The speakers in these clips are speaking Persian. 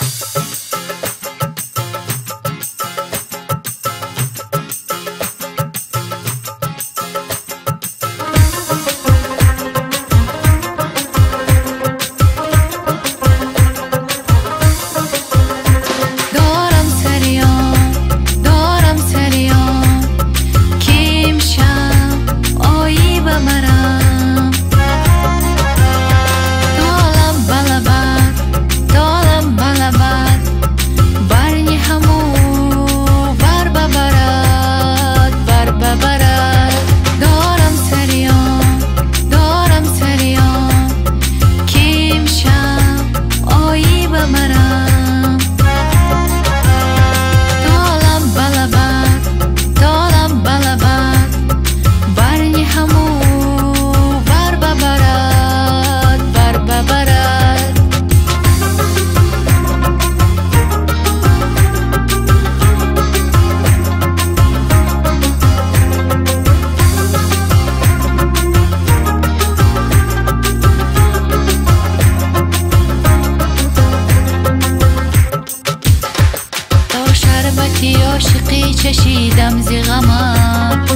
عاشقی چشیدم زی غمت،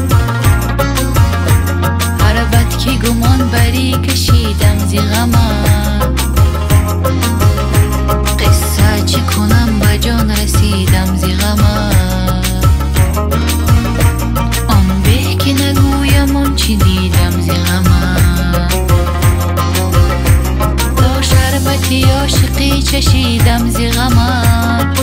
هر بد که گمان بری کشیدم زی غمت. قصه چی کنم به جان رسیدم زی غمت، آن به که نگویم آن چی دیدم زی غمت. تا شربتی عاشقی چشیدم زی غمت،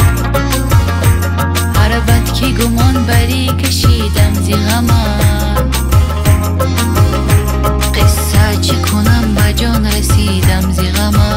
هر بد که گمان بری کشیدم زی غمت. قصه چی کنم به جان رسیدم زی غمت.